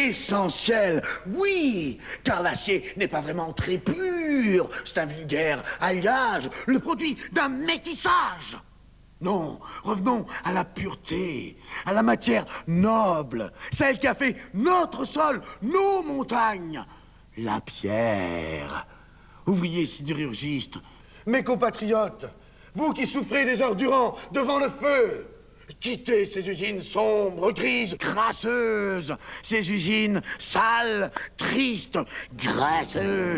essentiel, oui, car l'acier n'est pas vraiment très pur. C'est un vulgaire alliage, le produit d'un métissage. Non, revenons à la pureté, à la matière noble, celle qui a fait notre sol, nos montagnes, la pierre. Ouvriers sidérurgistes, mes compatriotes, vous qui souffrez des heures durant devant le feu, quittez ces usines sombres, grises, crasseuses, ces usines sales, tristes, graisseuses.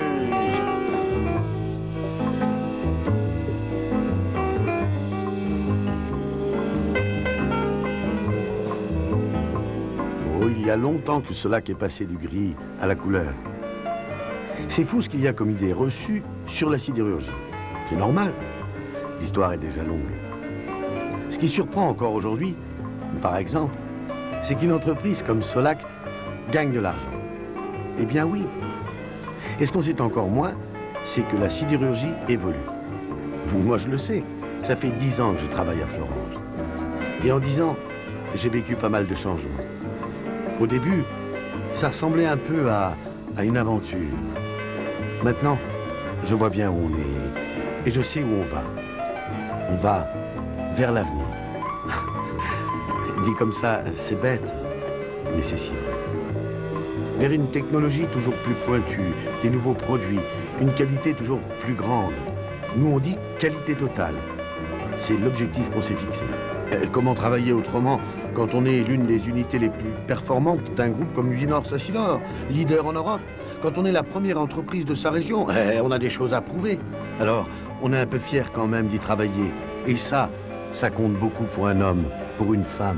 Oh, il y a longtemps que ce lac est passé du gris à la couleur. C'est fou ce qu'il y a comme idée reçue sur la sidérurgie. C'est normal. L'histoire est déjà longue. Ce qui surprend encore aujourd'hui, par exemple, c'est qu'une entreprise comme Solac gagne de l'argent. Eh bien oui. Et ce qu'on sait encore moins, c'est que la sidérurgie évolue. Moi, je le sais. Ça fait 10 ans que je travaille à Florange. Et en 10 ans, j'ai vécu pas mal de changements. Au début, ça ressemblait un peu à une aventure. Maintenant, je vois bien où on est et je sais où on va. On va vers l'avenir. Dit comme ça, c'est bête, mais c'est si vrai. Vers une technologie toujours plus pointue, des nouveaux produits, une qualité toujours plus grande. Nous, on dit qualité totale. C'est l'objectif qu'on s'est fixé. Comment travailler autrement quand on est l'une des unités les plus performantes d'un groupe comme Usinor Sassinor, leader en Europe? Quand on est la première entreprise de sa région, on a des choses à prouver. Alors, on est un peu fiers quand même d'y travailler. Et ça compte beaucoup pour un homme, pour une femme.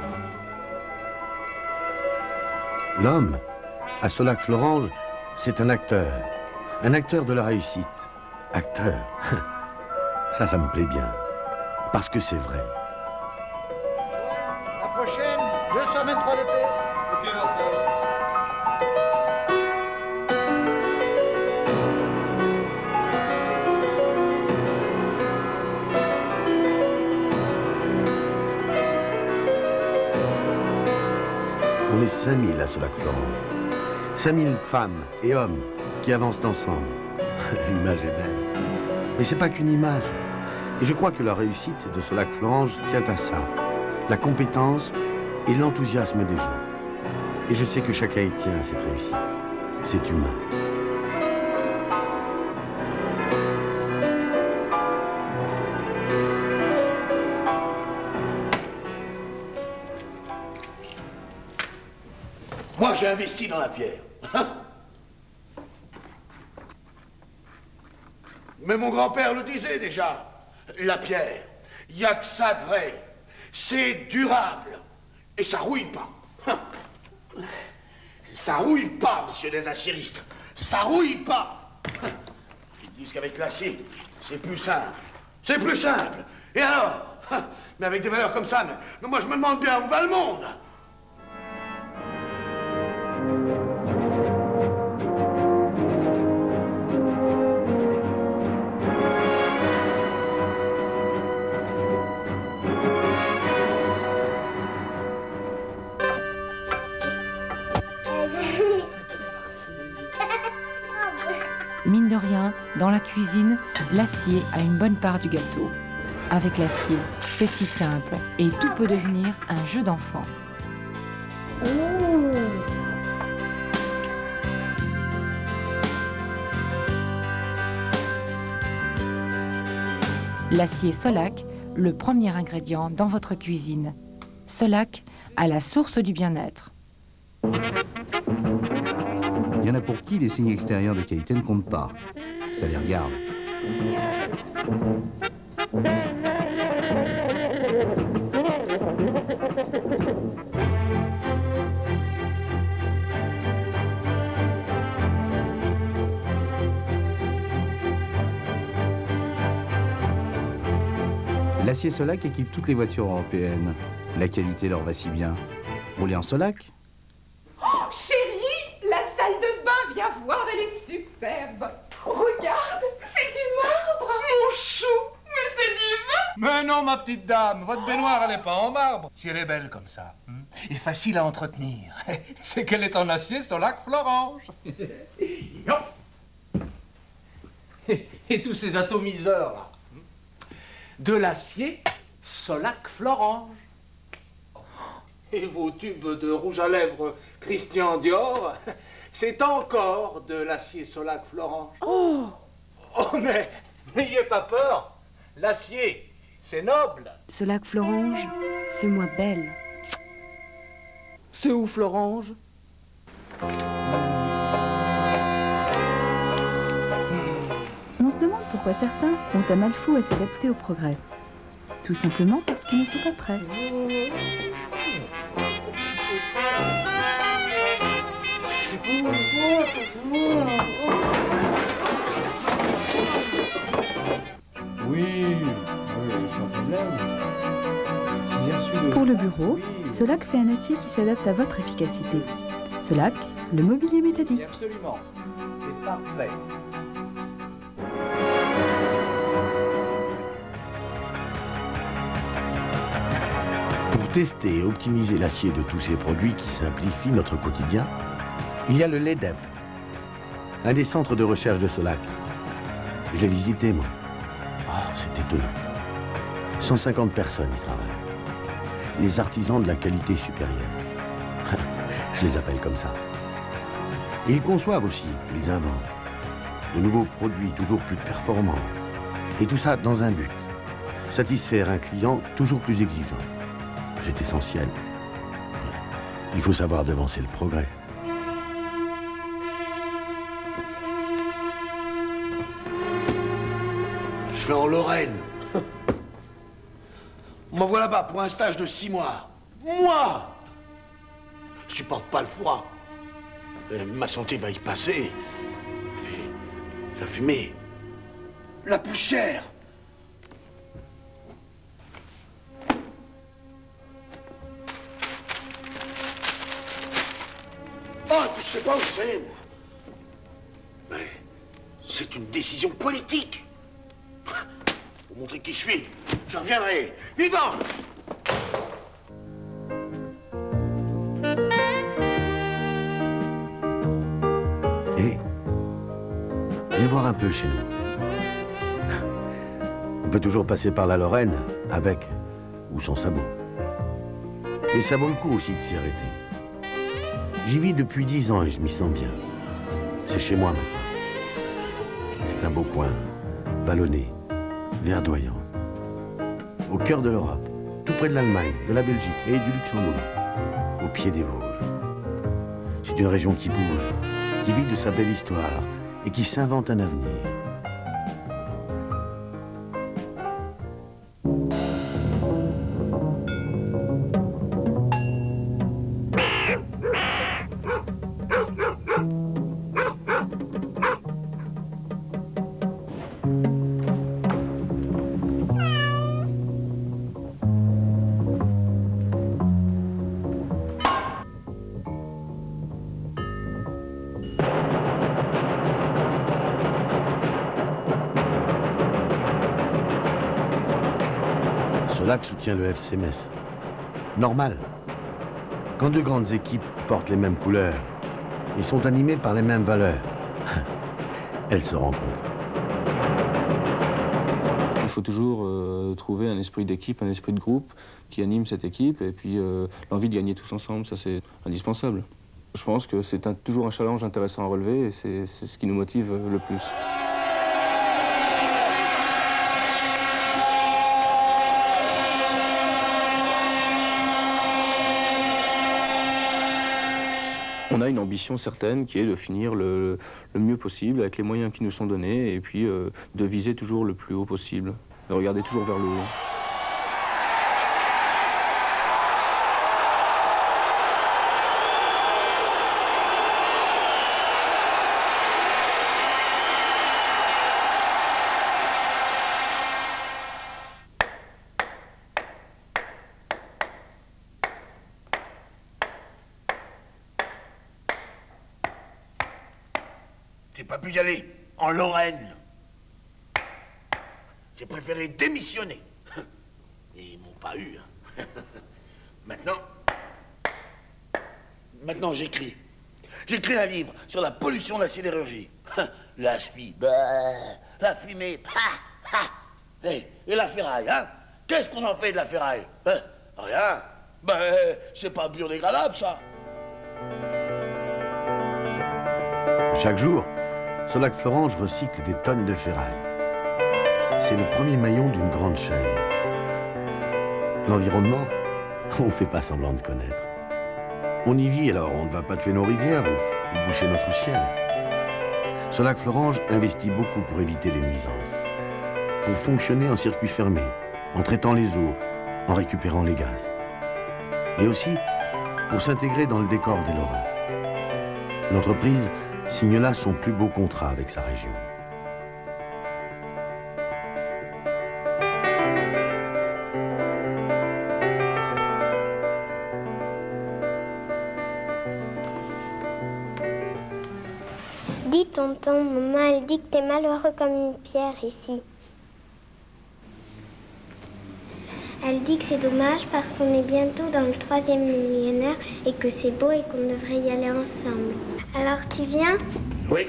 L'homme, à Solac-Florange, c'est un acteur de la réussite. Acteur, ça me plaît bien, parce que c'est vrai. La prochaine, 223 DP. Ok, merci. On est 5000 à Solac-Florange. 5000 femmes et hommes qui avancent ensemble. L'image est belle. Mais c'est pas qu'une image. Et je crois que la réussite de Solac-Florange tient à ça. La compétence et l'enthousiasme des gens. Et je sais que chacun y tient à cette réussite. C'est humain. Moi, j'ai investi dans la pierre. Mais mon grand-père le disait déjà. La pierre, il n'y a que ça de vrai. C'est durable. Et ça rouille pas. Ça rouille pas, monsieur les aciéristes. Ça rouille pas. Ils disent qu'avec l'acier, c'est plus simple. C'est plus simple. Et alors? Mais avec des valeurs comme ça, mais moi je me demande bien où va le monde. Mine de rien, dans la cuisine, l'acier a une bonne part du gâteau. Avec l'acier, c'est si simple et tout peut devenir un jeu d'enfant. L'acier Solac, le premier ingrédient dans votre cuisine. Solac, à la source du bien-être. Il y en a pour qui les signes extérieurs de qualité ne comptent pas. Ça les regarde. L'acier Solac équipe toutes les voitures européennes. La qualité leur va si bien. Rouler en Solac? Oh, chérie, la salle de bain, viens voir, elle est superbe. Regarde, c'est du marbre. Mon chou, mais c'est divin. Mais non, ma petite dame, votre baignoire, elle n'est pas en marbre. Si elle est belle comme ça, et facile à entretenir, c'est qu'elle est en acier Solac Florange. Et tous ces atomiseurs, là, de l'acier Solac Florange. Et vos tubes de rouge à lèvres Christian Dior, c'est encore de l'acier Solac Florange. Oh, mais n'ayez pas peur, l'acier, c'est noble. Solac Florange, fais-moi belle. C'est où Florange? On se demande pourquoi certains ont un mal fou à s'adapter au progrès. Tout simplement parce qu'ils ne sont pas prêts. Oui, sans problème. Pour le bureau, Solac fait un acier qui s'adapte à votre efficacité. Solac, le mobilier métallique. Absolument, c'est parfait. Pour tester et optimiser l'acier de tous ces produits qui simplifient notre quotidien, il y a le LEDEP, un des centres de recherche de Solac. Je l'ai visité, moi. Oh, c'est étonnant. 150 personnes y travaillent. Les artisans de la qualité supérieure. Je les appelle comme ça. Et ils conçoivent aussi, ils inventent. De nouveaux produits toujours plus performants. Et tout ça dans un but. Satisfaire un client toujours plus exigeant. C'est essentiel. Il faut savoir devancer le progrès. Je vais en Lorraine. On m'envoie là-bas pour un stage de 6 mois. Moi! Je supporte pas le froid. Ma santé va y passer. Et la fumée. La poussière. Oh, je sais pas où c'est, moi. Mais c'est une décision politique. Pour montrer qui je suis, je reviendrai. Vivant! Et viens voir un peu chez nous. On peut toujours passer par la Lorraine, avec ou sans sabot. Et ça vaut le coup aussi de s'y arrêter. J'y vis depuis 10 ans et je m'y sens bien. C'est chez moi maintenant. C'est un beau coin, vallonné, verdoyant. Au cœur de l'Europe, tout près de l'Allemagne, de la Belgique et du Luxembourg. Au pied des Vosges. C'est une région qui bouge, qui vit de sa belle histoire et qui s'invente un avenir. Solac soutient le FC Metz. Normal. Quand deux grandes équipes portent les mêmes couleurs et sont animées par les mêmes valeurs, elles se rencontrent. Il faut toujours trouver un esprit d'équipe, un esprit de groupe qui anime cette équipe et puis l'envie de gagner tous ensemble, ça c'est indispensable. Je pense que c'est toujours un challenge intéressant à relever et c'est ce qui nous motive le plus. On a une ambition certaine qui est de finir le mieux possible avec les moyens qui nous sont donnés et puis de viser toujours le plus haut possible, de regarder toujours vers le haut. J'ai pas pu y aller en Lorraine. J'ai préféré démissionner. pas eu. Hein. Maintenant j'écris. J'écris un livre sur la pollution de la sidérurgie. La suie, la fumée, et la ferraille, hein? Qu'est-ce qu'on en fait de la ferraille? Rien. C'est pas biodégradable, ça. Chaque jour, Solac Florange recycle des tonnes de ferraille. C'est le premier maillon d'une grande chaîne. L'environnement, on ne fait pas semblant de connaître. On y vit, alors on ne va pas tuer nos rivières ou boucher notre ciel. Solac Florange investit beaucoup pour éviter les nuisances, pour fonctionner en circuit fermé, en traitant les eaux, en récupérant les gaz. Et aussi pour s'intégrer dans le décor des Lorrains. L'entreprise signe là son plus beau contrat avec sa région. Dis tonton, maman elle dit que t'es malheureux comme une pierre ici. Elle dit que c'est dommage parce qu'on est bientôt dans le 3e millénaire et que c'est beau et qu'on devrait y aller ensemble. Alors tu viens? Oui.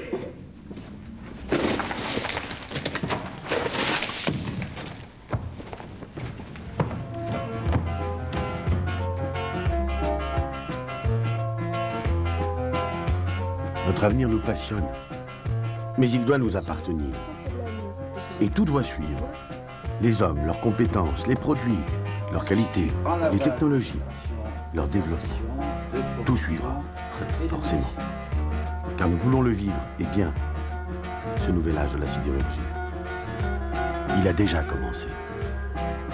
Notre avenir nous passionne, mais il doit nous appartenir. Et tout doit suivre. Les hommes, leurs compétences, les produits, leur qualité, les technologies, leur développement. Tout suivra, forcément. Car nous voulons le vivre, et bien, ce nouvel âge de la sidérurgie. Il a déjà commencé.